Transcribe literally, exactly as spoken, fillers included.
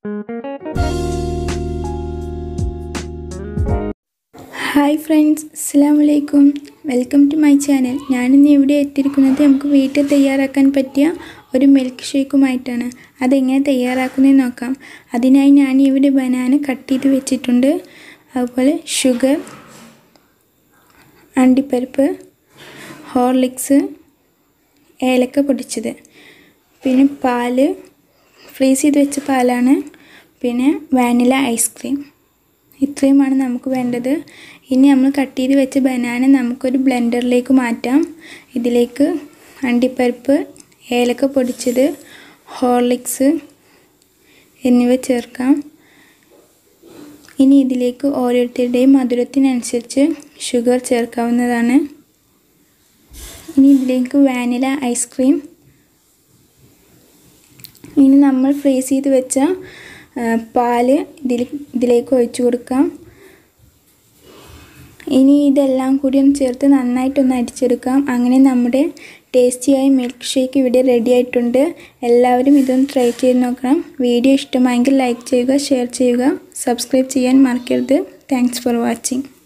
Hi friends, അസ്സലാമു അലൈക്കും. Welcome to my channel. ഞാനിന്ന് ഇവിടെ എത്തിയിരിക്കുന്നത് നമുക്ക് വീട്ടിൽ തയ്യാറാക്കാൻ പറ്റിയ ഒരു മിൽക്ക് ഷേക്കുമായിട്ടാണ്. അതെങ്ങനെ തയ്യാറാക്കുന്നതെന്ന് നോക്കാം. അതിനായി ഞാൻ ഇവിടെ ബനാന കട്ട് ചെയ്ത് വെച്ചിട്ടുണ്ട്. അതുപോലെ ഷുഗർ, അണ്ടിപ്പരിപ്പ്, ഹോർലിക്സ്, ഏലക്ക പൊടിച്ചത്, പിന്നെ പാല്, ഫ്രീസ് ചെയ്ത് വെച്ച പാലാണ്, പിന്നെ വാനില ഐസ്ക്രീം. ഇത്രയുമാണ് നമുക്ക് വേണ്ടത്. ഇനി നമ്മൾ കട്ട് ചെയ്ത് വെച്ച ബനാന നമുക്കൊരു ബ്ലെൻഡറിലേക്ക് മാറ്റാം. ഇതിലേക്ക് അണ്ടിപ്പരിപ്പ്, ഏലക്ക പൊടിച്ചത്, ഹോർലിക്സ് എന്നിവ ചേർക്കാം. ഇനി ഇതിലേക്ക് ഓരോരുത്തരുടെയും മധുരത്തിനനുസരിച്ച് ഷുഗർ ചേർക്കാവുന്നതാണ്. ഇനി ഇതിലേക്ക് വാനില ഐസ്ക്രീം. ഇനി നമ്മൾ ഫ്രീസ് ചെയ്ത് വെച്ച പാല് ഇതിൽ ഇതിലേക്ക് ഒഴിച്ചു കൊടുക്കാം. ഇനി ഇതെല്ലാം കൂടി ഒന്ന് ചേർത്ത് നന്നായിട്ടൊന്ന് അടിച്ചെടുക്കാം. അങ്ങനെ നമ്മുടെ ടേസ്റ്റിയായ മിൽക്ക് ഷേക്ക് ഇവിടെ റെഡി ആയിട്ടുണ്ട്. എല്ലാവരും ഇതൊന്ന് ട്രൈ ചെയ്ത് നോക്കണം. വീഡിയോ ഇഷ്ടമായെങ്കിൽ ലൈക്ക് ചെയ്യുക, ഷെയർ ചെയ്യുക, സബ്സ്ക്രൈബ് ചെയ്യാൻ മറക്കരുത്. Thanks for watching.